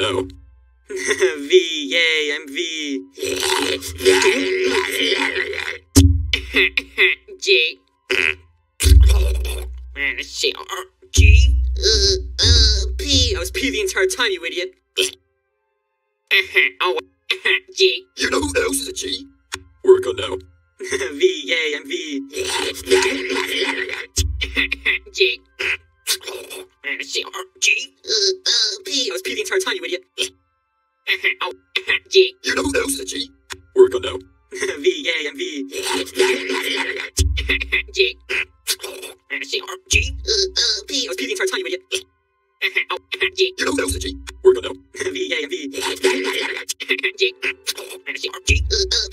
now. V, yay, I'm V. G. Let's see. G. P. I was P the entire time, you idiot. Oh, G. You know who else is a G? Work on now. V, yay, I'm V. G. Let's see. G. P. I was P the entire time, you idiot. Oh, G. You know who else is a G? Work on now. V, yay, I'm V. G. Let's see. G. P. I was P the entire time, you idiot. Oh, G. You know who else is a G? Work on now. V, yay, I'm V. G. Let's see. G.